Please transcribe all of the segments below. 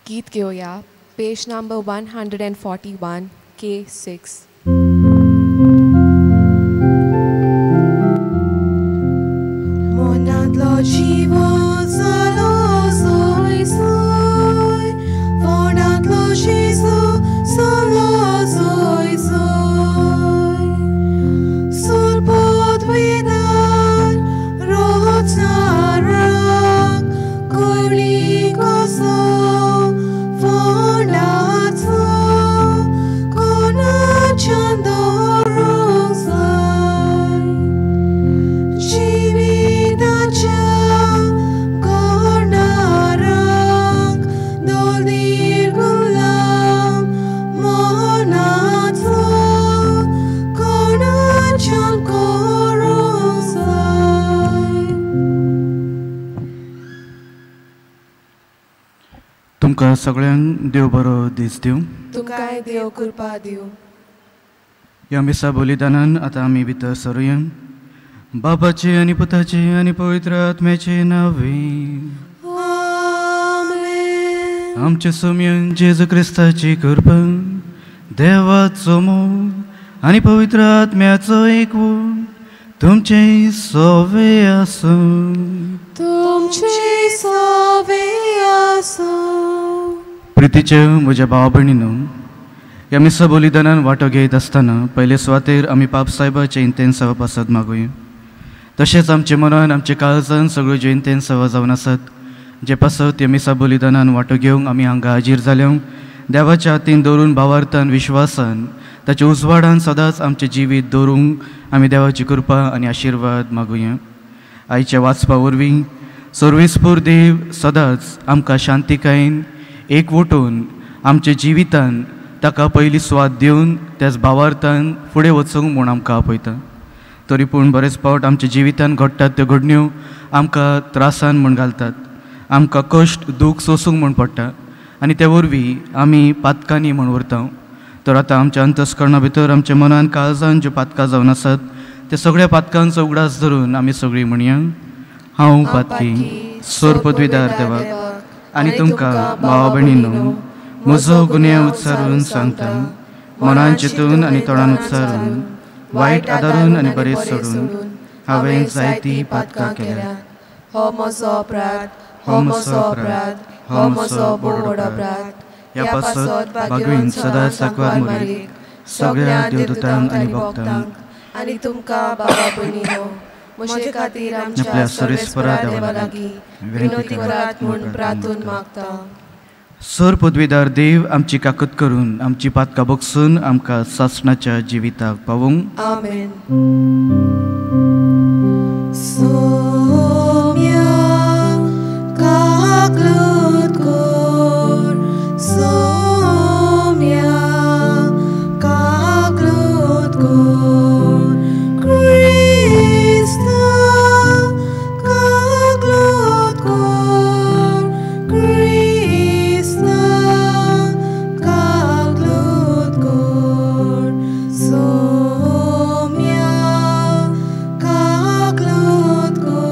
गीत घेऊया page number 141 K6. Monnantlo dziwo zalo zoj zoj, Monnantlo Jezu zalo zoj zoj. Sul podwidan rocarak, Koliko Fondaco, Konachan dorong zai. Jividacha Gornarak, Doldir gulam Monaco, Konachan korong zai. तुमकां सगळ्यांक देव बरो दीस दिवं. तुमकांय देव कृपा दिवं. ह्या मिसा बलिदानान आतां आमी भितर सरुया. बापाचे आनी पुताचे आनी पवित्र आत्म्याचे नांवे. Amen. आमचे सोम्यन जेजू क्रिस्ताची कृपा, देवाचो मोग आनी पवित्र आत्म्याचो एकवट तुमचे सोवे आसूं. तुमचे सोवे आसूं. प्रितीचे म्हज्या भावा भयणीनो, ह्या मिसा बलिदानान वांटो घेयत आसतना पयले सुवातेर आमी पाप सायबाचे इंतेन सवा पासत मागुया. तशेंच आमचे मनान आमचे काळजान सगळ्यो ज्यो इंतेन सवा जावन आसात, जे पासत ह्या मिसा बलिदानान वांटो घेवंक आमी हांगा हाजीर जाल्यो, देवाच्या हातीन दवरून भावार्थान विश्वासान ताच्या उजवाडान सदांच आमचें जिवीत दवरूंक आमी देवाची कृपा आनी आशिर्वाद मागुया. आयच्या वाचपा वरवीं सर्वेस्पूर देव सदांच आमकां शांतिकायेन एकवटून आमच्या जिवितान ताका पयली स्वाद दिवन त्याच भावार्थान फुडें वचूंक म्हूण आमकां आपयता. तरी पूण बरेच फावट आमच्या जिवितान घडटात त्यो घडण्यो आमकां त्रासान म्हूण घालतात, आमकां कश्ट दूख सोसूंक म्हूण पडटा आनी ते वरवीं आमी पातकांनी म्हूण उरता. तर आतां आमच्या अंतस्करणा भितर आमच्या मनान काळजान ज्यो पातकां जावन आसात त्या सगळ्या पातकांचो उगडास धरून आमी सगळीं म्हणया. हांव पातकी सोर पदवीदार देवाक आनी तुमकां भावा भयणीनो म्हजो गुन्यांव उच्चारून सांगता. मनान चिंतून आनी तोंडान उच्चारून, वायट आदारून आनी बरें सोडून हांवें जायतीं पातकां केल्यात. हो म्हजो अपराध, हो म्हजो अपराध, हो म्हजो बोड अपराध. ह्या पासत भागवीन सदांच साकवार मारीक सगळ्या देवदूतांक आनी भक्तांक आनी तुमकां बाबा भयणीनो म्हजे खातीर आमच्या सर्वेस्परा देवा लागीं विनोदी करात म्हूण प्रार्थून मागता. सर पदवीदार देव आमची काकूत करून आमची पातकां बगसून आमकां सासणाच्या जिविताक पावूंक. आमेन. सोम्या काकलूत कोर, सोम्या काकलूत कोर, क्रिस्ता काकलूत कोर, क्रिस्ता काकलूत कोर, सोम्या काकलूत कोर.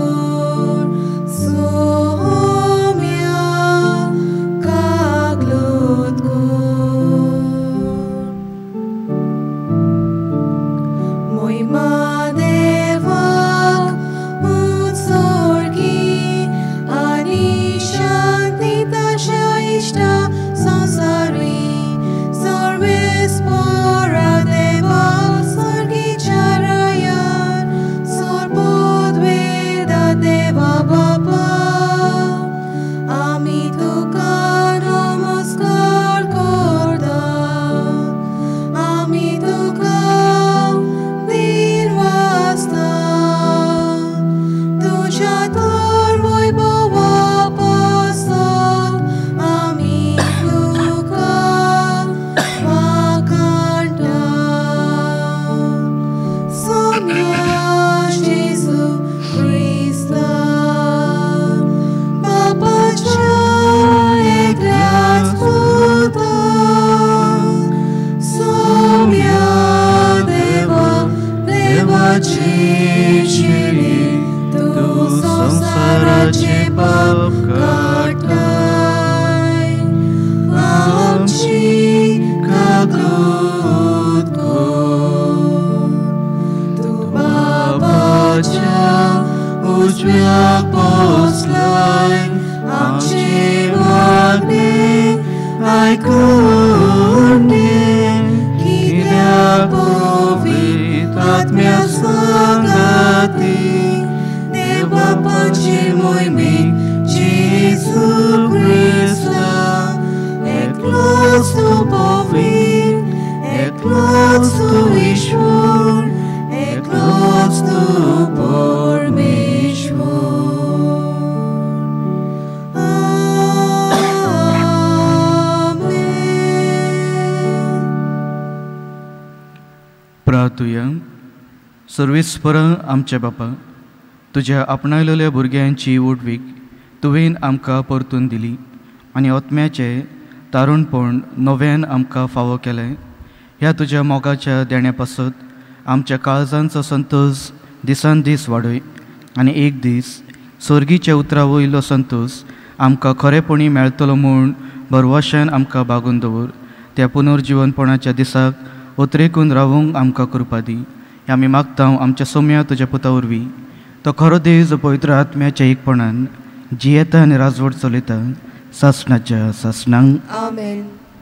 सर्वेस्पर आमचे बापा, तुज्या आपणायलेल्या भुरग्यांची ओडवीक तुवें आमकां परतून दिली आनी ओतम्याचे तारुणपण नव्यान आमकां फावो केलें. ह्या तुज्या मोगाच्या देण्या पासत आमच्या काळजांचो संतोष दिसान दीस वाडय आनी एक दीस सर्गीच्या उतरा वयलो संतोष आमकां खरेपणी मेळटलो म्हूण भरवशान आमकां बागून दवर. त्या पुनर्जीवनपणाच्या दिसाक उतरेकून रावूंक आमकां कृपा दी. हें आमी मागता आमच्या सोम्या तुज्या पुता वरवीं. तो खरो देव जो पवित्र आत्म्याच्या एकपणान जियेता आनी राजवट चलयता सासणाच्या सासणांक. आमेन.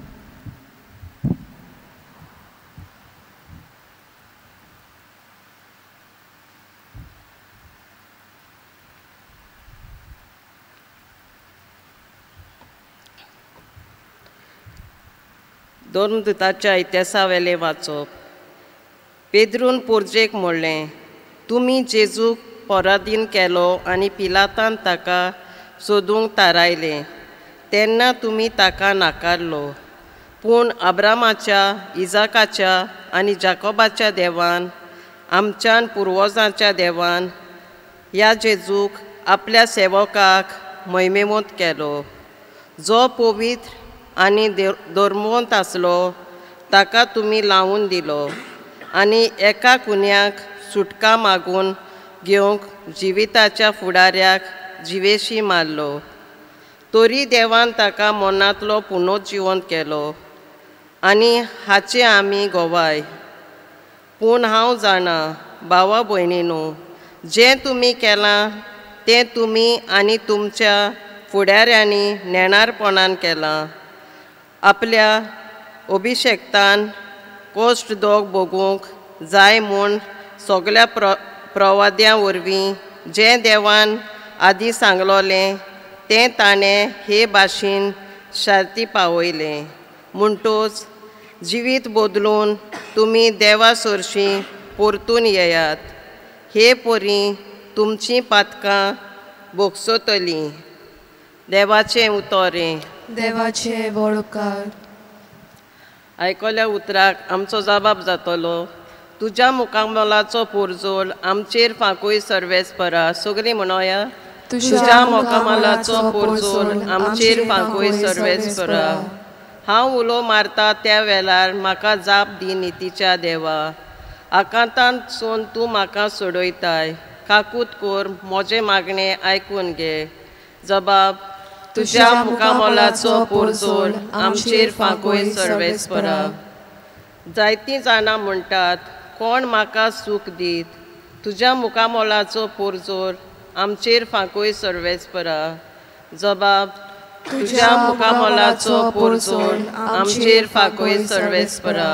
धर्मदुताच्या इतिहासा वेले वाचप. पेद्रून पोरजेक म्हणलें, तुमी जेजूक पराधीन केलो आनी पिलातान ताका सोदूंक थारायलें. तेन्ना तुमी ताका नाकारलो. पूण अब्रामाच्या, इजाकाच्या आनी जाकोबाच्या देवान, आमच्यान पुर्वजांच्या देवान ह्या जेजूक आपल्या सेवकाक महिमेमोत केलो. जो पवित्र आनी धर्मवंत आसलो ताका तुमी लावून दिलो आनी एका कुन्याक सुटका मागून घेवंक जिविताच्या फुडाऱ्याक जिवेशी मारलो. तोरी देवान ताका मनांतलो पुनर्जीवन केलो आनी हाचे आमी गोवाय. पूण हांव जाणा भावा भयणीनो, जें तुमी केलां तें तुमी आनी तुमच्या फुडाऱ्यांनी नेणारपणान केलां. आपल्या अभिशेक्तान कोश्ट दोग भोगूंक जाय म्हूण सगळ्या प्रवाद्यां वरवीं जें देवान आदीं सांगलोलें तें ताणें हे भाशेन शार्ती पावयलें. म्हणटूच जिवीत बदलून तुमी देवा सरशीं परतून येयात. हे परी तुमचीं पातकां भोगसतलीं. देवाचें उतोरें. देवाचे वळकार. आयकल्या उतराक आमचो जबाब जातलो, तुज्या मुखामोलाचो पोरजोल आमचेर फांकूय सर्वेस्परा. सगळीं म्हणोया. तुज्या मुखामोलाचो पोरजोल आमचेर फांकूय सर्वेस्परा. हांव उलो मारता त्या वेळार म्हाका जाप दी नितीच्या देवा. आकांतान सोन तूं म्हाका सोडयताय. काकूत कोर म्हजें मागणें आयकून घे. जबाब. तुज्या मुखामोलाचो पोरजोल आमचेर फांकूय सर्वेस्परा. जायतीं जाणां म्हणटात, कोण म्हाका सूख दीत. तुज्या मुखामोलाचो पोरजोल आमचेर फांकूय सर्वेस्परा. जबाब. तुज्या मुखामोलाचो पोरजोल आमचेर फांकूय सर्वेस्परा.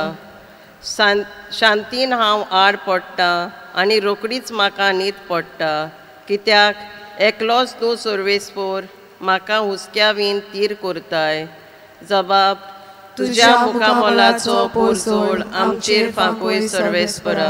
शांतीन हांव आड पडटा आनी रोकडीच म्हाका न्हीद पडटा. कित्याक एकलोच तूं सर्वेस्पोर म्हाका हुस्क्यावीन तीर करताय. जबाब. तुज्या मुखामोलाचो पोरजोल आमचेर फांकूय सर्वेस्परा.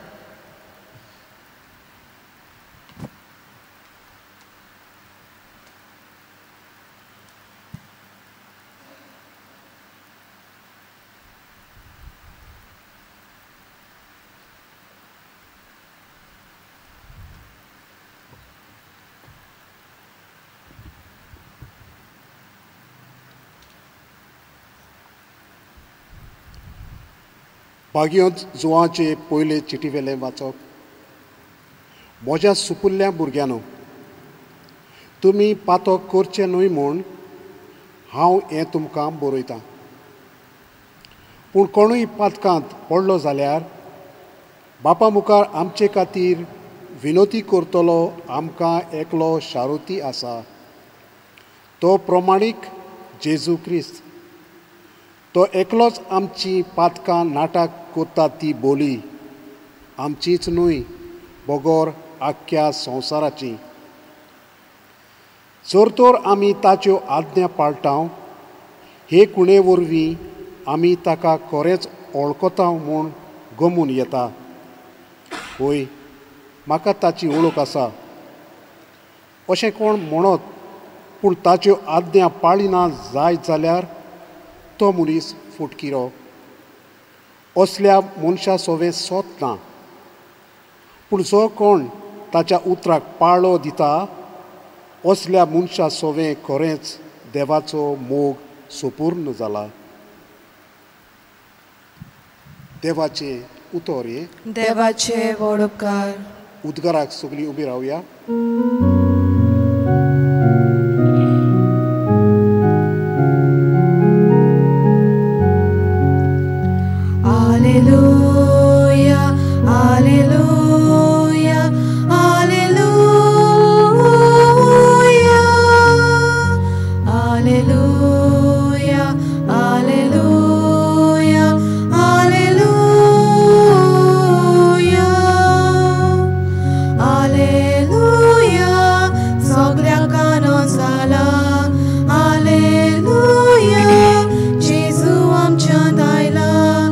भाग्योंत जुवांचे पयले चिटीवेलें वाचप. म्हज्या सुपुल्ल्या भुरग्यांनो, तुमी पातक करचें न्हय म्हूण हांव हें तुमकां बरयतां. पूण कोणूय पातकांत पडलो जाल्यार बापा मुखार आमचे खातीर विनोती करतलो आमकां एकलो शारुती आसा. तो प्रमाणीक जेजू क्रिस्त. तो एकलोच आमची पातकां नाटक करता ती बोली आमचीच न्हय, बगोर आख्ख्या संवसाराची. जर तर आमी ताच्यो आज्ञा पाळटाव, हे कुणे वरवीं आमी ताका खरेंच वळखता म्हूण गमून येता. होय, म्हाका ताची वळख आसा अशें कोण म्हणत, पूण ताच्यो आज्ञा पाळिना जायत जाल्यार तो मनीस फुटकिरो. असल्या मनशा सोवे सोत ना. पूण जो कोण ताच्या उतराक पाळो दिता असल्या मनशा सोवें खरेंच देवाचो मोग सोपूर्ण जाला. देवाचे उतर हे देवाचे व्हड उपकार. उद्गाराक सगळीं उबी रावया. Alleluia, alleluia, alleluia, alleluia, alleluia, alleluia, alleluia, सगळ्यांक आनंद जाला. Alleluia, जेजू आमच्यान आयला.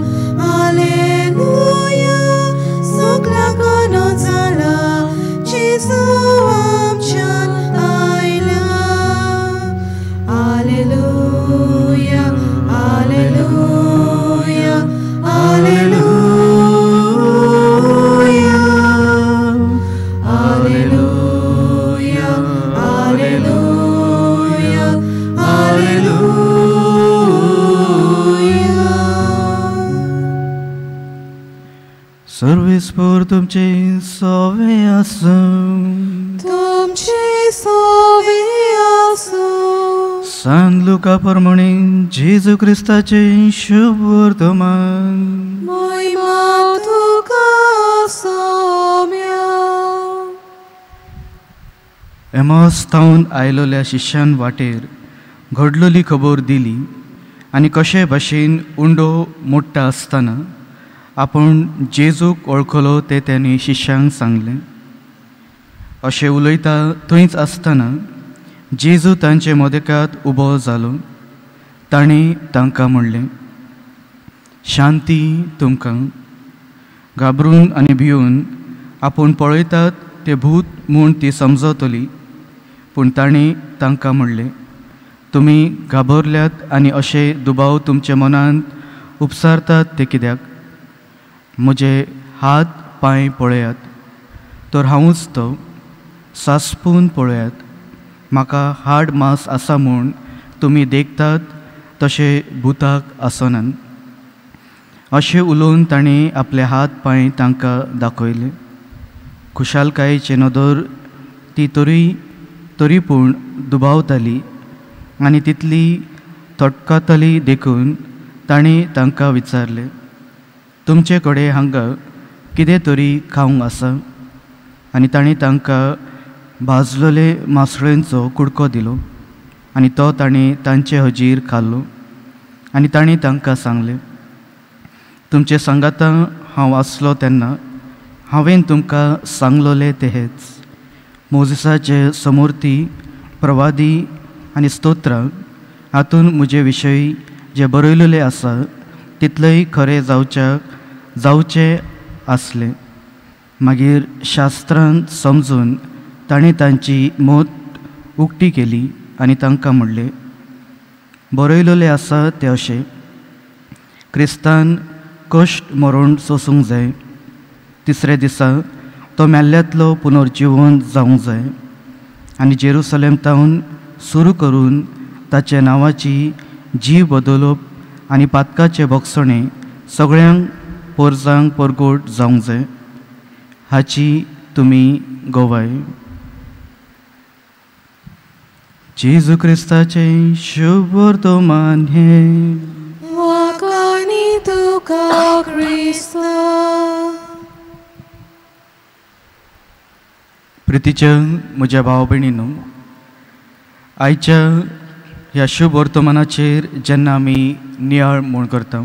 Alleluia, सगळ्यांक आनंद जाला. जेजू आमच्यान आयला. Alleluia, alleluia, alleluia, alleluia, alleluia, alleluia. सर्वेस्पर तुमचे सवे आसूं. तुमचे सोवे आसूं. सांत लुका प्रमाणे जेजू क्रिस्ताचे शुभ वर्तमान. महिमा तुका सौम्या. एमास थावन आयलोल्या शिष्यान वाटेर घडलोली खबर दिली आनी कशे भाशेन उंडो मोडटा आसतना आपूण जेजूक वळखलो ते त्यांनी शिष्यांक सांगलें. अशें उलयता थंयच आसतना जेजू तांचे मदेकांत उबो जालो. ताणें तांकां म्हणलें, शांती तुमकां. घाबरून आनी भिवून आपूण पळयतात ते भूत म्हूण ती समजतली. पूण ताणें तांकां म्हणलें, तुमी घाबरल्यात आनी अशे दुबाव तुमच्या मनांत उपसारतात ते कित्याक? म्हजे हात पांय पळयात, तर हांवूच तो. सासपून पळयात, म्हाका हाड मांस आसा म्हूण तुमी देखतात तशे भुताक आसनान. अशें उलोवन ताणें आपले हात पांय तांकां दाखयले. खुशालकायेचे नदर ती तरी पूण दुबावताली आनी तितली तटकातली देखून ताणें तांकां विचारलें, तुमचे कडेन हांगा कितें तरी खावंक आसा? आनी ताणें तांकां भाजलेले मासळेंचो कुडको दिलो आनी तो ताणें तांचे हजीर खाल्लो. आनी ताणें तांकां सांगलें, तुमचे सांगातां हांव आसलो तेन्ना हांवें तुमकां सांगलोलें तें हेच. मोजिसाचे समूर्ती, प्रवादी आनी स्तोत्रां हातून म्हजे विशयी जे बरयलेलें आसा तितलेंय खरें जावचें आसलें. मागीर शास्त्रांत समजून ताणें तांची मोत उक्ती केली आनी तांकां म्हणलें, बरयलेलें आसा तें अशें, क्रिस्तान कश्ट मरून सोंसूंक जाय. तिसरे दिसा तो मेल्ल्यांतलो पुनर्जिवन जावंक जाय आनी जेरुसलेम तावन सुरू करून ताचे नांवाची जीव बदलप आनी पातकाचे भोगसणे सगळ्यांक पोरजांक परगोट जावंक जाय. हाची तुमी गोवाय. जेजू क्रिस्ताचे शुभ वर्तमान हे. वाकानी तुका क्रिस्ता. प्रितीच्या म्हज्या भाव भयणींनो, आयच्या ह्या शुभ वर्तमानाचेर जेन्ना आमी नियाळ म्हूण करता,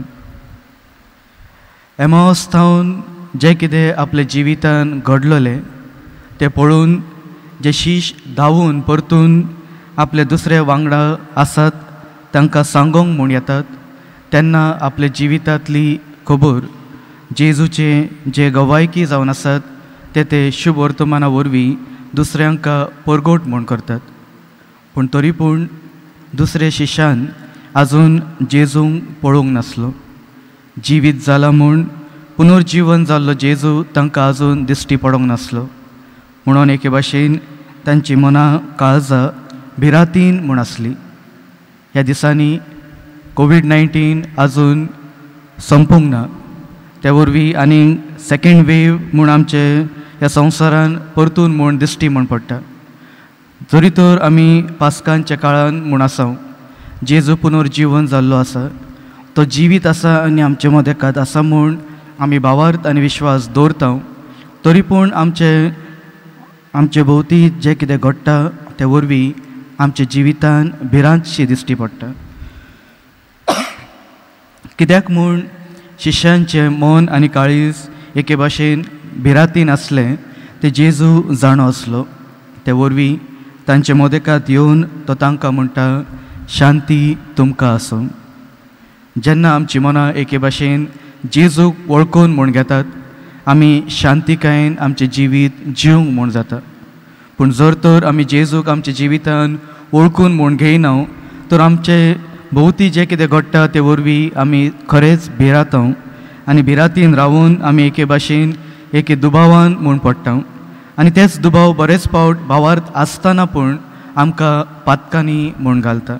एमास थावन जें कितें आपल्या जिवितान घडलेलें तें पळोवन जे शिश धांवून परतून आपले दुसरे वांगडा आसात तांकां सांगोंक म्हूण येतात, तेन्ना आपल्या जिवितांतली खबर जेजूचे जे गवायकी जावन आसात ते शुभ वर्तमाना वरवीं दुसऱ्यांक परगोट म्हूण करतात. पूण तरी पूण दुसरे शिश्यान आजून जेजूंक पळोवंक नासलो. जिवीत जाला म्हूण पुनर्जीवन जाल्लो जेजू तांकां आजून दिश्टी पडोंक नासलो, म्हणून एके भाशेन तांची मनां काळजां भिरांतीन म्हूण आसली. ह्या दिसांनी कोविड-19 आजून संपूंक ना, त्या वरवीं आनीक सेकंड वेव म्हूण आमचे ह्या संवसारान परतून म्हूण दिश्टी म्हूण पडटा. जरी तर आमी पास्कांच्या काळान म्हूण आसा, जेजू पुनर्जीवन जाल्लो आसा, तो जिवीत आसा आनी आमचे मदेकात आसा म्हूण आमी भावार्थ आनी विश्वास दवरता, तरी पूण आमचे भोवती जें कितें घडटा ते वरवीं आमच्या जिवितान भिरांतशी दिश्टी पडटा. कित्याक म्हूण शिश्यांचें मन आनी काळीज एके भाशेन भिरांतीन आसलें ते जेजू जाणो आसलो. ते वरवीं तांचे मोदेकात येवन तो तांकां म्हणटा, शांती तुमकां आसूं. जेन्ना आमची मनां एके भाशेन जेजूक वळखून म्हूण घेतात, आमी शांतिकायेन आमचें जिवीत जिवंक म्हूण जाता. पूण जर तर आमी जेजूक आमच्या जिवितान वळखून म्हूण घेयना, तर आमचे भोवती जें कितें घडटा ते वरवीं आमी खरेंच भिरांता आनी भिरांतीन रावून आमी एके भाशेन एके दुबावान म्हूण पडटा. आनी तेच दुबाव बरेच फावट भावार्थ आसतना पूण आमकां पातकांनी म्हूण घालता.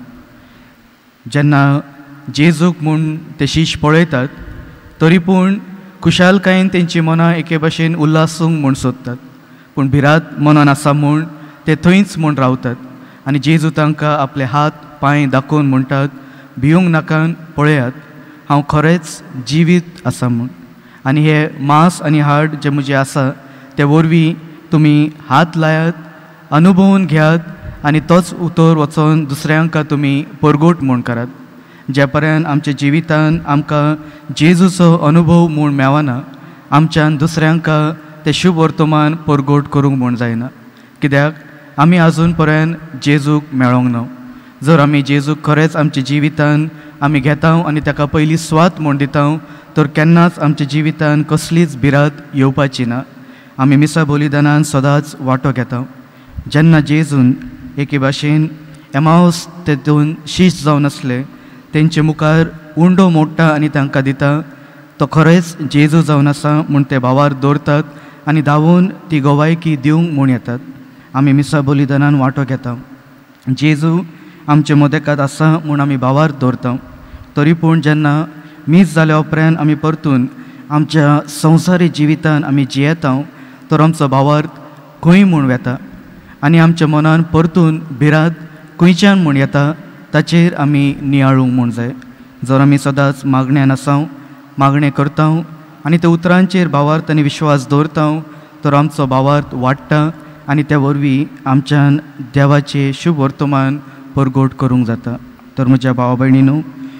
जेन्ना जेजूक म्हूण ते शिश्य पळयतात, तरी पूण खुशालकायेन तेंची मनां एके भाशेन उल्हासूंक म्हूण सोदतात, पूण भिरांत मनान आसा म्हूण ते थंयच म्हूण रावतात. आनी जेजू तांकां आपले हात पांय दाखोवन म्हणटात, भिवूंक नाका, पळयात हांव खरेंच जिवीत आसा म्हूण. आनी हे मांस आनी हाड जे म्हजे आसा ते वरवीं तुमी हात लायात, अनुभवून घेयात आनी तोच उतर वचोन दुसऱ्यांक तुमी परगोट म्हूण करात. जे पर्यंत आमच्या जिवितान आमकां जेजूचो अनुभव म्हूण मेळना, आमच्यान दुसऱ्यांक ते शुभ वर्तमान परगोट करूंक म्हूण जायना. कित्याक आमी आजून पर्यंत जेजूक मेळोंक ना. जर आमी जेजूक खरेंच आमच्या जिवितान आमी घेता आनी ताका पयली स्वात म्हूण दिता, तर केन्नाच आमच्या जिवितान कसलीच भिरांत येवपाची ना. आमी मिसा बलिदानान सदांच वांटो घेता. जेन्ना जेजून एके भाशेन एमावस तेतून शिश्य जावन आसले, तेंचे मुखार उंडो मोडटा आनी तांकां दिता, तो खरेंच जेजू जावन आसा म्हूण ते भावार्थ दवरतात आनी धांवून ती गोवायकी दिवंक म्हूण येतात. आमी मिसा बलिदानान वांटो घेता. जेजू आमचे मदेकात आसा म्हूण आमी भावार्थ दवरता. तरी पूण जेन्ना मीस जाल्या उपरांत आमी परतून आमच्या संवसारी जिवितान आमी जियेता, तर आमचो भावार्थ खंय म्हूण वेता आनी आमच्या मनान परतून भिरांत खंयच्यान म्हूण येता ताचेर आमी नियाळूंक म्हूण जाय. जर आमी सदांच मागण्यान आसा, मागणें करता आनी त्या उतरांचेर भावार्थ आनी विश्वास दवरता, तर आमचो भावार्थ वाडटा आनी त्या वरवीं आमच्यान देवाचें शुभ वर्तमान परगोट करूंक जाता. तर म्हज्या भावा भयणीनो,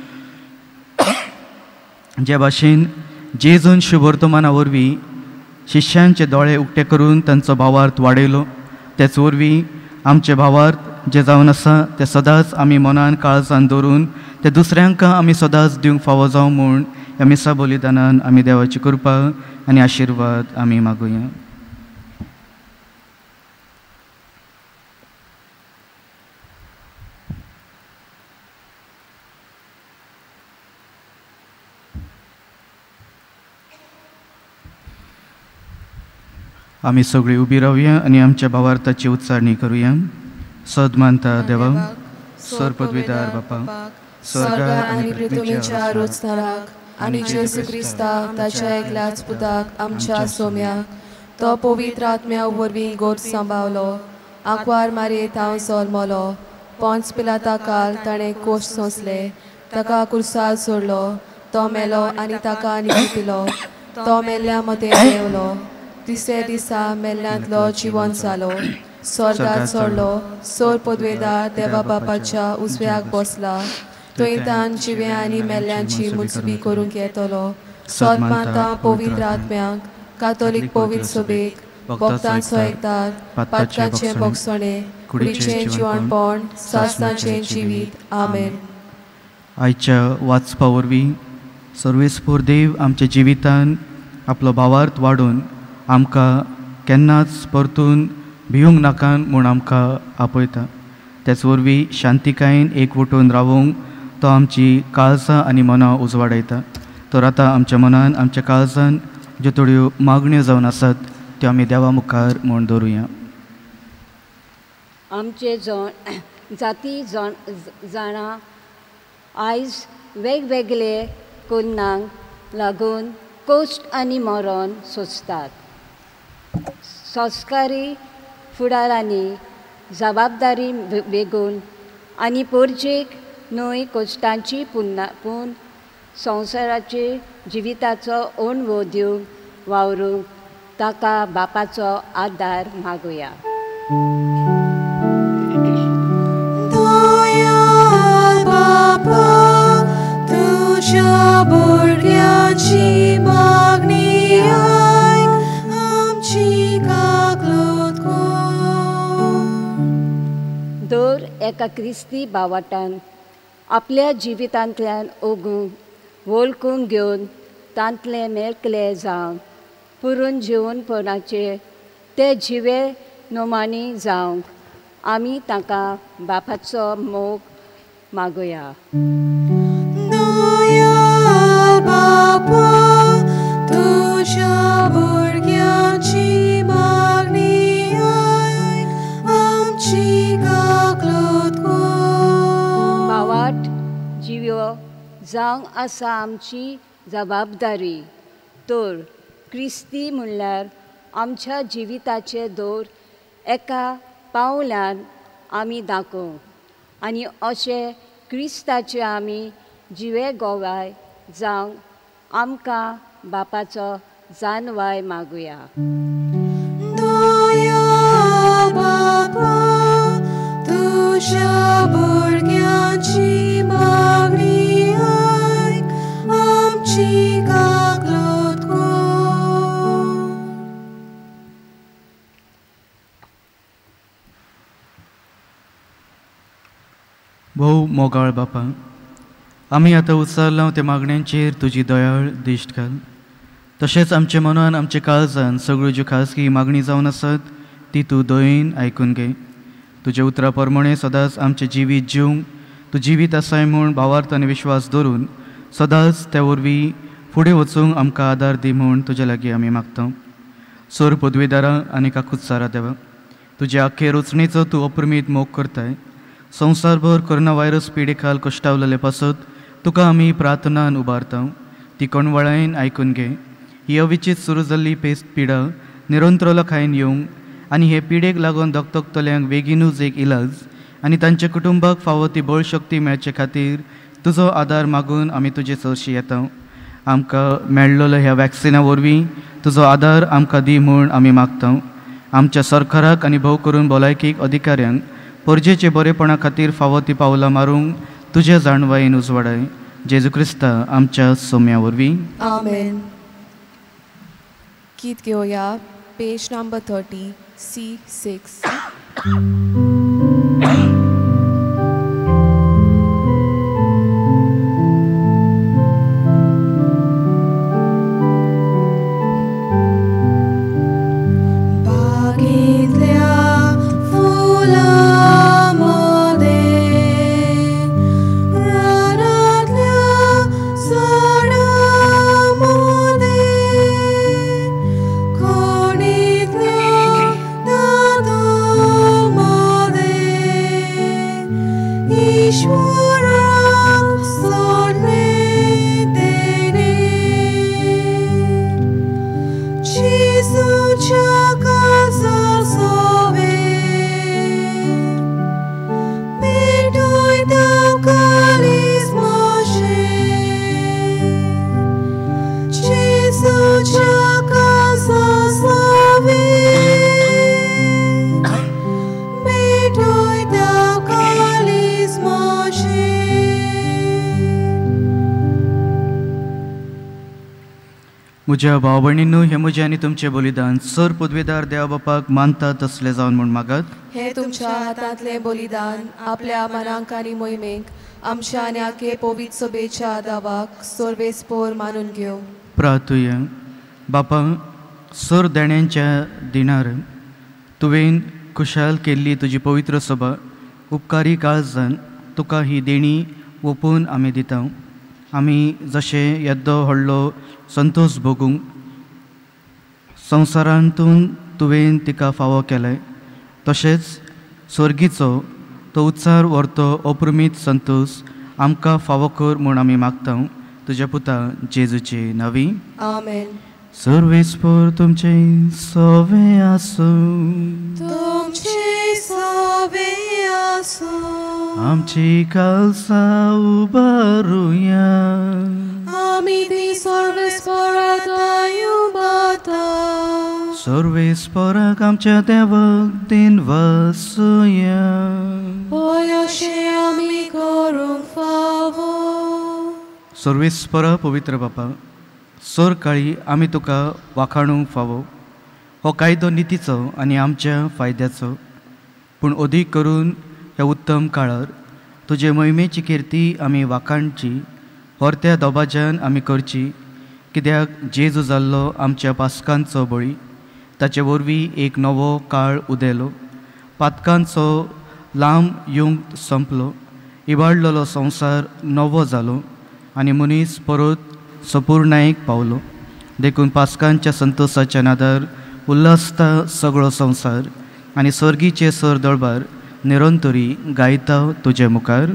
जे भाशेन जेजून शुभ वर्तमाना वरवीं शिश्यांचे दोळे उक्ते करून तांचो भावार्थ वाडयलो, तेच वरवीं आमचे भावार्थ जे जावन आसा ते सदांच आमी मनान काळजान दवरून ते दुसऱ्यांक आमी सदांच दिवंक फावो जावं म्हूण ह्या मिसा बलिदानान आमी देवाची कृपा आनी आशिर्वाद आमी मागुया. आमी सगळीं उबी रावया आनी आमच्या भावार्थाची उच्चारणी करुया. सदमानता देवा, सर्वपदवीदार बापा, स्वर्गात आनी पृथ्वीच्या रोजनाराक आनी जेजू क्रिस्ताक ताच्या एकल्याच पुताक आमच्या सोम्याक तो पवित्र आत्म्या वरवीं गोड सांबाळलो. आंकवार मारयेत हांव जल्मलो, पोंच पिलाता काल ताणें कोश सोंसले, ताका कुर्सार सोडलो, तो मेलो आनी ताका निवतिलो, तो मेल्ल्या मदें देंवलो, तिसरे दिसा मेल्ल्यांतलो जिवन जालो, स्वर्गात सोडलो, सोर पदवेदार देवा बापाच्या उजव्याक बसला, थंय तान जिवे आनी मेल्ल्यांची मुजबी करूंक येतलो. सदमाता पवित्र आत्म्याक, कातोलीक पवित्र सभेक, भक्तांचो एकदार, पातकांचें भोगसणें, कुडीचें जिवणपण, सासणाचें जिवीत. आमेन. आयच्या वाचपा वरवीं सर्वेस्पोर देव आमच्या जिवितान आपलो भावार्थ वाडून आमकां केन्नाच परतून भिवूंक नाका म्हूण आमकां आपयता. तेच वरवीं शांतिकायेन एकवटून रावूंक तो आमची काळजां आनी मनां उजवाडायता. तर आतां आमच्या मनान आमच्या काळजान ज्यो थोड्यो मागण्यो जावन आसात त्यो आमी देवा मुखार म्हूण दवरुया. आमचे जाती जाणां आयज वेगवेगळे कारणांक लागून कोश्ट आनी मरण सोंसतात. संस्कारी फुडारांनी जबाबदारी वेगून आनी पोरजेक न्हय कोश्टांची पूण संवसाराचे जिविताचो अणभव दिवंक वावरूंक ताका बापाचो आदार मागुया. तुझ्या भुरग्यांची मागणी आयक, आमची काकलूत कर. दर एका क्रिस्ती बावाटान आपल्या जिवितांतल्यान ओगूंक वळखूंक घेवन तांतले मेळकले जावंक पुरून जिवनपणाचे ते जिवे नोमानी जावंक आमी ताका बापाचो मोग मागुया. तुझ्या भुरग्यांची मागणी आयक, आमची काकलूत कर. बावाट जिवो जावंक आसा आमची जबाबदारी. तर क्रिस्ती म्हणल्यार आमच्या जिविताचे दर एका पावलान आमी दाखोवंक आनी अशे क्रिस्ताचे आमी जिवे गोवाय जावंक आमकां बापाचो जानवाय मागुया. तुझ्या भुरग्यांची मागणी आयक, आमची काकलूत कर. भोव मोगाळ बापा, आमी आतां उच्चारलां त्या मागण्यांचेर तुजी दयाळ दिश्ट घाल. तशेंच आमच्या मनान आमच्या काळजान सगळ्यो ज्यो खासगी मागणी जावन आसात ती तूं दयेन आयकून घे. तुज्या उतरा प्रमाणे सदांच आमचें जिवीत जिवंक तूं जिवीत आसाय म्हूण भावार्थ आनी विश्वास दवरून सदांच त्या वरवीं फुडें वचूंक आमकां आदार दी म्हूण तुजे लागीं आमी मागता. सोर पदवीदारां आनी काकुत्सारा देवा, तुज्या आख्खे रचणेचो तूं अप्रमीत मोग करताय. संवसारभर कोरोना व्हायरस पिडे खाल कश्टावलेले पासत तुका आमी प्रार्थनान उबारता. ती कोणवळायेन आयकून घे. ही अविचित सुरू जाल्ली पेस्त पिडा निरंत्रोला खायन येवंक आनी हे पिडेक लागून दगदगतल्यांक बेगीनूच एक इलाज आनी तांच्या कुटुंबाक फावो ती बळ शक्ती मेळचे खातीर तुजो आदार मागून आमी तुजे चडशी येता. आमकां मेळ्ळलो ह्या वॅक्सिना वरवीं तुजो आदार आमकां दी म्हूण आमी मागता. आमच्या सरकाराक आनी भोव करून भलायकीक अधिकाऱ्यांक परजेचे बरेपणा खातीर फावो ती पावलां मारूंक तुज्या जाणवायेन उजवाडाय. जेजू क्रिस्ता आमच्या सोम्या वरवीं. आमेन. गीत घेवया पेज नंबर 30 C6. म्हज्या भाव भयणींनो, हे म्हजें आनी तुमचें बलिदान सर पदवीदार देवा बापाक मानता तसलें जावन म्हूण मागात. हे तुमच्या हातांतलें बलिदान आपल्या मनांक आनी मोहिमेक आमच्या आनी आखे पवित्र सभेच्या दावाक सर्वेस्पोर मानून घेव. प्रार्थुया. बापा, सर देण्यांच्या दिनार तुवें खुशाल केल्ली तुजी पवित्र सभा उपकारी काळजान तुका ही देणी ओपून आमी दिता. आमी जशें येद्दो व्हडलो संतोश भोगूंक संवसारांतून तुवें तिका फावो केलें, तशेंच स्वर्गीचो तो उत्सार व्हरतो अप्रमीत संतोश आमकां फावो कर म्हूण आमी मागता तुज्या पुता जेजूचे नांवी. आमेन. सर्वेस्पर तुमचे सवे आसूं, तुमचे सवे आसूं. आमची खालसा उबारुया, आमी ती सर्वेस्पराक उबारता. सर्वेस्पराक आमच्या देवाक दिनवासुया. होय अशें आमी करूंक फावो. सर्वेस्परा पवित्र बापा, सर काळी आमी तुका वाखाणूंक फावो. हो कायदो नितीचो आनी आमच्या फायद्याचो, पूण अदीक करून ह्या उत्तम काळार तुजे मोहिमेची किर्ती आमी वाखाणची, होरत्या दोबाज्यान आमी करची. कित्याक जेजू जाल्लो आमच्या पासकांचो बळी, ताचे वरवीं एक नवो काळ उदेलो. पातकांचो लांब युग संपलो, इबाडलेलो संवसार नवो जालो आनी मनीस परत सपूर्णायेक पावलो. देखून पासकांच्या संतोशाच्या नादार उल्हासता सगळो संवसार आनी सर्गीचे सर दळबार निरंतरी गायता तुजे मुखार.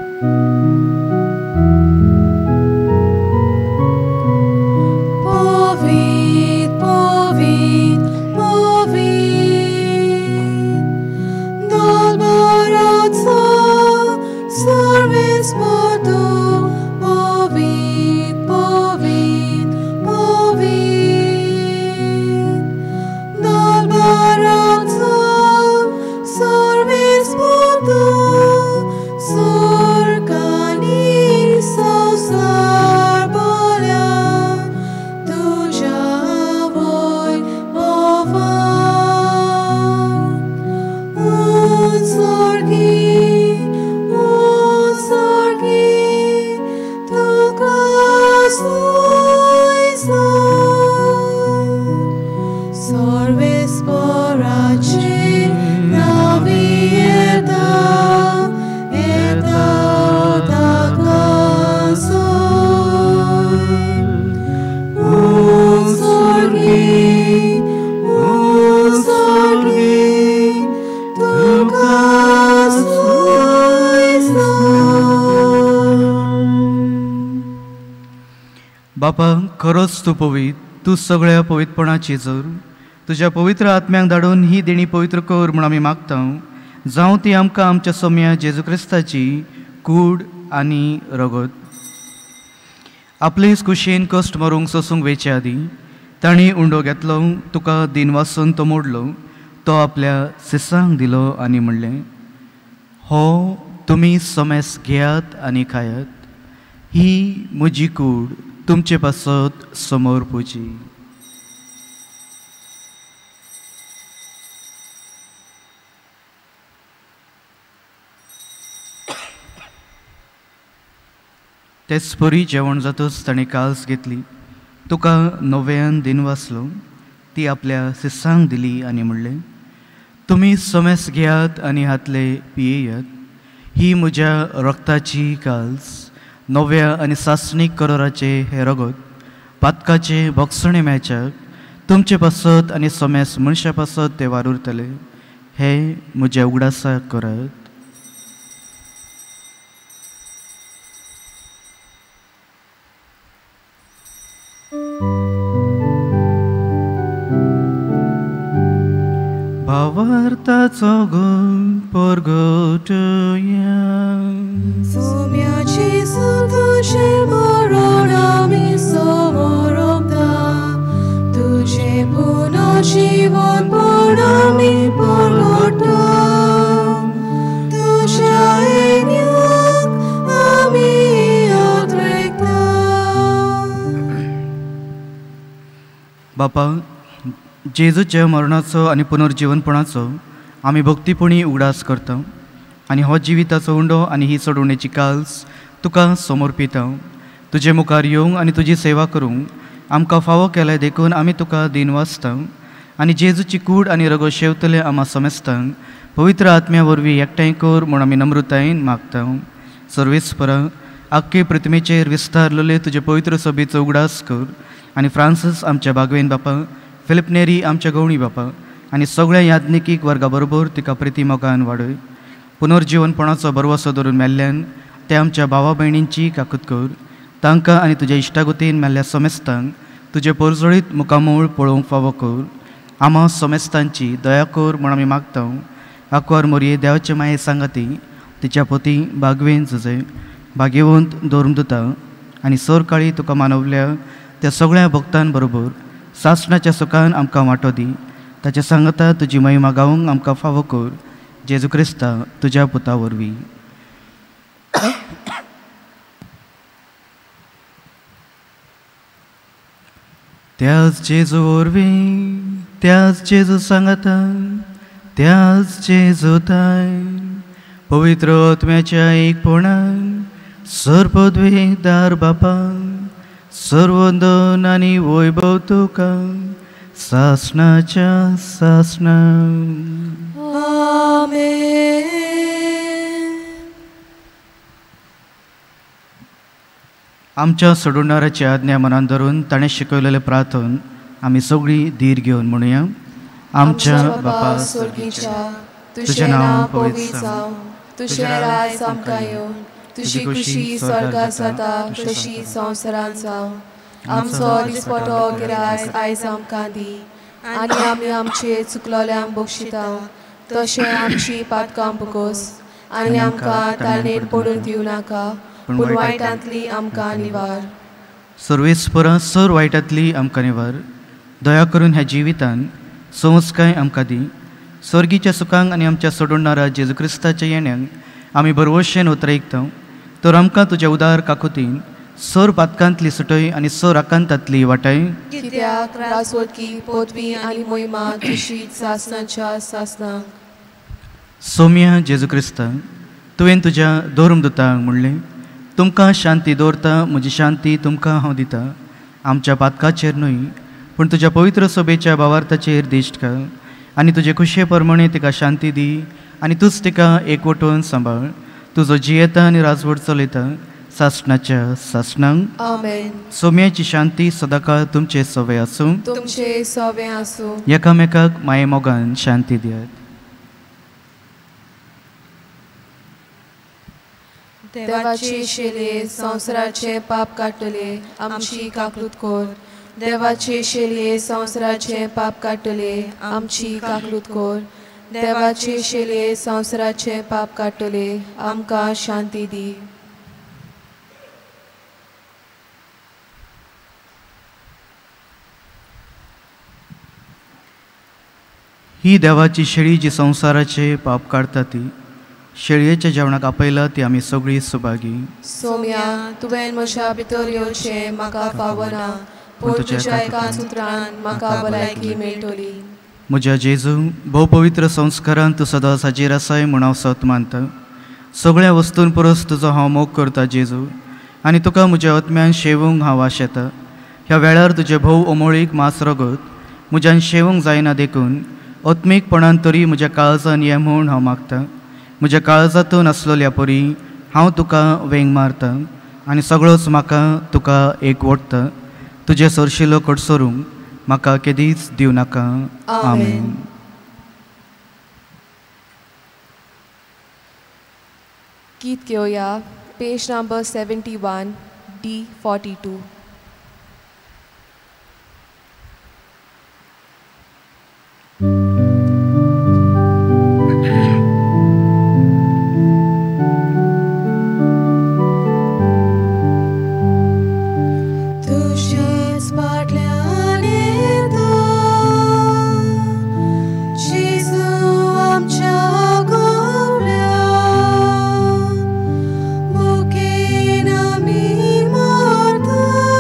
बापा, खरोच तूं पवित, तूं सगळ्या पवित्रपणाची जर. तुज्या पवित्र आत्म्याक धाडून ही देणी पवित्र कर म्हूण आमी मागता. जावं ती आमकां आमच्या सोम्या जेजू क्रिस्ताची कूड आनी रगत. आपलेच कुशीन कश्ट मारूंक सोसूंक वेचे आदीं तांणी उंडो घेतलो, तुका दिन वासून तो मोडलो. तो आपल्या सिसांक दिलो आनी म्हणलें, हो तुमी सोमेस घेयात आनी खायात. ही म्हजी कूड तुमचे पासत समोर पुजी. तेच परी जेवण जातच ताणें काल्स घेतली, तुका नव्यान दिन वाचलो. ती आपल्या सिसांक दिली आनी म्हणलें, तुमी सोमेस घेयात आनी हातले पियेयात. ही म्हज्या रक्ताची काल्स, नव्या आनी सासणीक कराराचे हे रगत, पातकाचे भोगसणे मेळच्याक तुमचे पासत आनी सोमेस मनशा पासत ते वारुरतले. हे म्हज्या उगडासाक करात. भावार्थाचो गुण परगटुया. सोम्याची तुझे मरण आमी समोर तुझे पुनर्जीवन पण आमी परगटा. तुझ्या येण्याक आमी अद्रेकता. बापा, जेजूच्या मरणाचो आनी पुनर्जीवनपणाचो आमी भक्तीपणी उगडास करता आनी हो जिविताचो उंडो आनी ही सोडवण्याची काल्स तुका समर्पिता. तुजे मुखार येवंक आनी तुजी सेवा करूंक आमकां फावो केले, देखून आमी तुका दिन वाचता आनी जेजूची कूड आनी रगो शेवतले आमा समेस्तांक पवित्र आत्म्या वरवीं एकठांय कर म्हूण आमी नम्रतायेन मागता. सर्वेस्परा, आख्खे पृथ्वीचेर विस्तारलेले तुजे पवित्र सभेचो उगडास कर आनी फ्रांसीस आमच्या बागवेन बापा, फिलिप नेरी आमच्या गवणी बापा आनी सगळ्या याज्ञिकीक वर्गा बरोबर तिका प्रिती मोगान वाडय. पुनर्जीवनपणाचो बरवसो धरून मेल्ल्यान ते आमच्या भावा भयणींची काकूत कर. तांकां आनी तुज्या इश्टागतीन मेल्ल्या समेस्तांक तुजे परजळीत मुखामोळ पळोवंक फावो कर. आमा समेस्तांची दया कर म्हूण आमी मागता. आंकवार मोरये देवाचे माये सांगाती तिच्या पती भागवेन झुजे भाग्यवंत धर्मदुता आनी सर काळी तुका मानवल्या त्या सगळ्या भक्तां बरोबर सासणाच्या सुखान आमकां वांटो दी. ताच्या सांगता तुजी महिमा गावंक आमकां फावो कर. जेजू क्रिस्ता तुज्या पुता वरवीं. त्याच जेजू वरवीं त्याच जेजू सांगता त्याच जेजूताय पवित्र आत्म्याच्या एकपणान सर्वपदवेदार बापा सर्वंदन आनी वैभव तुका सासणाच्या सासणा. आमेन. आमच्या सोडूणाऱ्याची आज्ञा मनान धरून ताणें शिकयलेले प्रार्थन आमी सगळीं धीर घेवन म्हणुया. आमच्या बापा स्वर्गीच्या तुझें नांव पवित्र जावं, तुझें राज आमकां येवं, तुजी खुशी स्वर्गांत जाता तशी संवसारांत जावं. आमचो दिसपटो गिराय आयज आमकां दी आनी आमी आमचे चुकलोल्यांक बक्षिता तशें आमची पातकां बगोस आनी आमकां तारणेर पडून दिवं नाका पूण वायटांतली आमकां निवार. सर्वेस्परा सर वायटांतली आमकां निवार. दया करून ह्या जिवितान संस्काय आमकां दी. सर्गीच्या सुखांक आनी आमच्या सोडूणारा जेजू क्रिस्ताच्या येण्याक आमी बरवशेन उतरायकता. तर आमकां तुज्या उदार काकुतीन सर पातकांतली सुटय आनी सर आकांतांतली वाटाय. कित्याक रासवटकी पदवी आनी मोहिमा तुशीच सासणाच्या सासणांक. सौम्या जेजू क्रिस्ता तुवें तुज्या धर्मदुतांक म्हणलें तुमकां शांती दवरता म्हजी शांती तुमकां हांव दिता. आमच्या पातकाचेर न्हय पूण तुज्या पवित्र सभेच्या भावार्थाचेर दिश्ट घाल आनी तुजे खुशे प्रमाणे तिका शांती दी आनी तूंच तिका एकवटून सांबाळ. तुजो जियेता आनी राजवट चलयता सासणाच्या सासणांक. आमेन. सौम्याची शांती सदाकाळ तुमचे सवे आसूं. तुमचे सवे आसूं. एकामेकाक माये मोगान शांती दियात. देवाचे शेले संवसाराचे पाप काडटले आमची काकलूत कोर. देवाचे शेले संवसाराचे पाप काडटले आमची काकलूत कोर. देवाचे शेले संवसाराचे पाप काडटले आमकां शांती दी. ही देवाची शेळी जी संवसाराचे पाप काडटा ती शेळयेच्या जेवणाक आपयला ती आमी सगळीं सुभागी. सौम्या तुवें म्हज्या भितर येवचें म्हाका फावना पूण तुज्या एकाच उतरान म्हाका भलायकी मेळटली. म्हज्या जेजू भोव पवित्र संस्कारांत तूं सदांच हाजीर आसाय म्हूण हांव सत मानता. सगळ्या वस्तूंक परस तुजो हांव मोग करता जेजू आनी तुका म्हज्या आत्म्यान शेवूंक हांव वास येता. ह्या वेळार तुजे भोव अमोळीक मास रगत म्हज्यान शेवूंक जायना देखून आत्मीकपणान तरी म्हज्या काळजान ये म्हूण हांव मागतां. म्हज्या काळजांतून आसलोल्या परी हांव तुका वेंग मारतां आनी सगळोच म्हाका तुका एक वोडटा. तुजे सरशिलो कडसरूंक म्हाका केदीच दिवं नाका. आमेन. गीत घेवया पेज नंबर 71 D42. Morta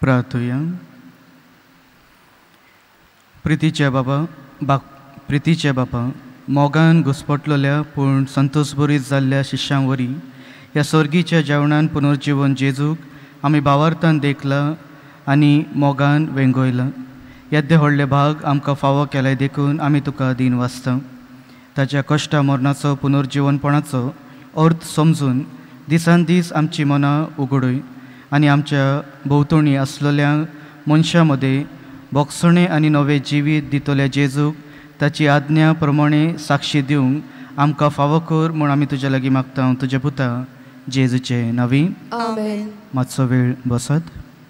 प्रार्थुया. प्रितीचे बापा मोगान घुसपटलेल्या पूण संतोषभरीत जाल्ल्या शिश्यां वरी ह्या सर्गीच्या जेवणान पुनर्जीवन जेजूक आमी भावार्थान देखला आनी मोगान वेंगोयला. येद्दे व्हडले भाग आमकां फावो केले देखून आमी तुका दिन वाचता. ताच्या कश्टा मरणाचो पुनर्जीवनपणाचो अर्थ समजून दिसान दीस आमची मनां उगडूय आनी आमच्या भोंवतणी आसलेल्या मनशां मदें बोगसणे आनी नवे जिवीत दितले जेजूक ताची आज्ञा प्रमाणे साक्षी दिवंक आमकां फावो कर म्हूण आमी तुज्या लागीं मागता तुज्या पुता जेजूचे नांवी. आमेन. मातसो वेळ बसात.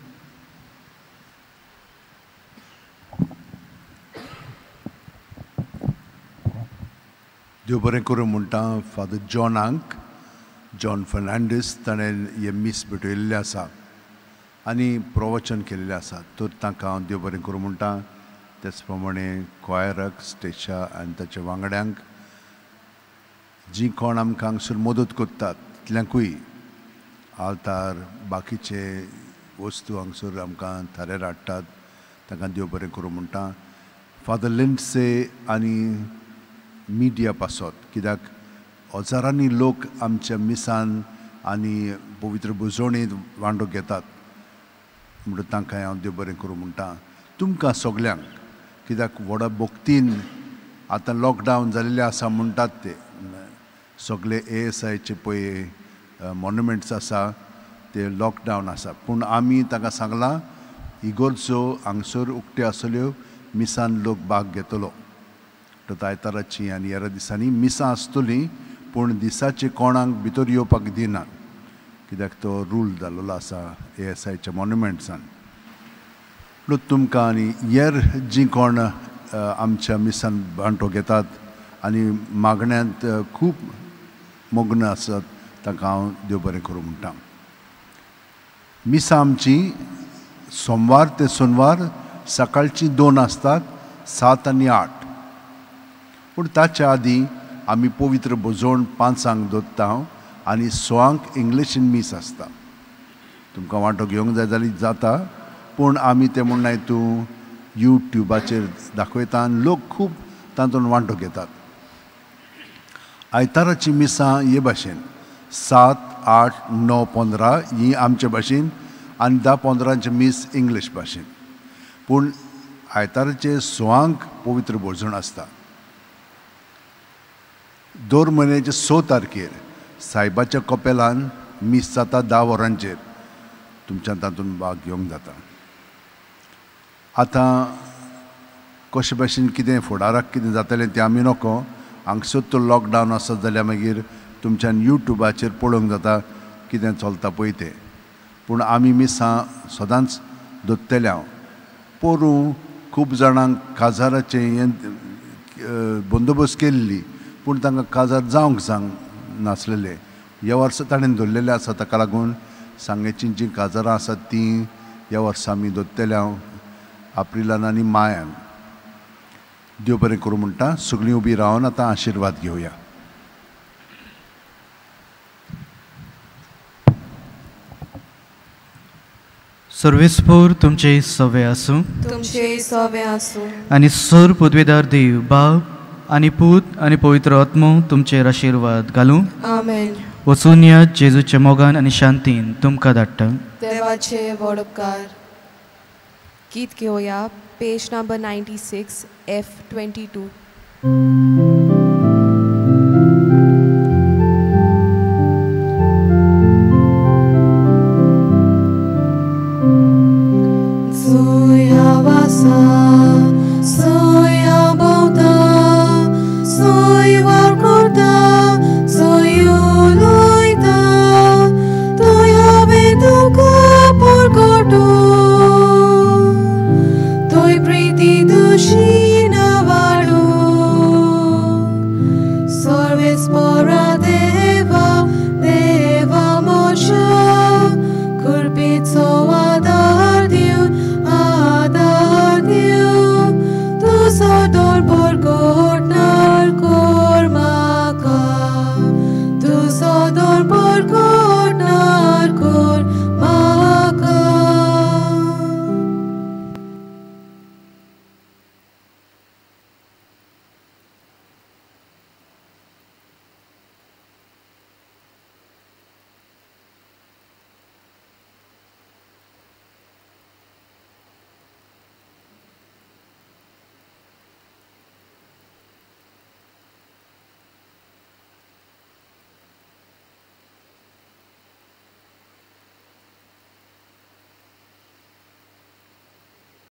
देव बरें करूं म्हणटा फादर जॉन फर्नांडीस ताणें हे मीस भेटयल्लें आसा आनी प्रवचन केल्लें आसा तर ताका हांव देव बरें करूं म्हणटा. तेच प्रमाणे क्वायराक स्टेशा आनी ताच्या वांगड्यांक जी कोण आमकां हांगसर मदत करतात तितल्यांकूय आल्तार बाकीचे वस्तू हांगसर आमकां थारेर हाडटात तांकां देव बरें करूं म्हणटा. फादर लिंडसे आनी मिडिया पासत कित्याक हजारांनी लोक आमच्या मिसान आनी पवित्र बुजवणेंत वांटो घेतात म्हणून तांकांय हांव देव बरें करूं म्हणटा. तुमकां सगल्यांक कित्याक व्हडा भोक्तीन आतां लॉकडावन जाल्लें आसा म्हणटात ते सगळे ASIचे पळय मॉन्युमेंट्स आसा ते लॉकडावन आसा पूण आमी ताका सांगलां इगोर्जो हांगसर उक्त्यो आसल्यो मिसान लोक भाग घेतलो. तो आयताराची आनी हेर दिसांनी मिसां आसतलीं पूण दिसाचे कोणाक भितर येवपाक दिनात कित्याक तो रूल जाल्लो आसा ASIच्या मॉन्युमेंट्सान. तुमकां आनी हेर जीं कोण आमच्या मिसान वांटो घेतात आनी मागण्यांत खूब मग्न आसात तांकां हांव देव बरें करूं म्हणटा. मिसां आमची सोमवार ते शेनवार सकाळची 2 आसतात 7 आनी 8 पूण ताच्या आदीं आमी पवित्र बुजवण 5 दवरता आनी 6 इंग्लिशीन मीस आसता. तुमकां वांटो घेवंक जाय जाल्यार जाता पूण आमी ते म्हणना हितून यूट्यूबाचेर दाखयता आनी लोक खूब तातूंत वांटो घेतात. आयताराची मिसां हे भाशेन 7, 8, 9, 15 ही आमचे भाशेन आनी 10-15 मीस इंग्लीश भाशेन पूण आयताराचे 6 पवित्र बुजवण आसता. दर म्हयन्याचे 6 तारखेर सायबाच्या कपेलान मीस जाता 10 वरांचेर तुमच्यान तातूंत भाग घेवंक जाता. आतां कशे भाशेन कितें फुडाराक कितें जातलें तें आमी नोको हांगसर तो लॉकडावन आसत जाल्यार मागीर तुमच्यान यूट्यूबाचेर पळोवंक जाता कितें चलता पळय तें पूण आमी मिसां सदांच दवरतले. पोरूं खूब जाणांक काजाराचें बंदोबस्त केल्ली पूण तांकां काजार जावंक नासलेले. ह्या वर्सा ताणें दवरलेलें आसा ताका लागून सांगेचीं जीं काजारां आसात तीं ह्या वर्सा आमी दवरतले एप्रिलान आनी मायान. देव बरें करूं म्हणटा. सगळीं उबी रावन आतां आशिर्वाद घेवया. सर्वेस्पोर तुमचे सवे आसूं तुमचे सवे आसूं आनी सर पदवेदार देव बाप आनी पूत आनी पवित्र आत्मो तुमचेर आशिर्वाद घालूं. आमेन. वचून या जेजूच्या मोगान आनी शांतीन तुमकां धाडटा. देवाचे व्हड उपकार. गीत घेवया पेज नंबर 96 F22.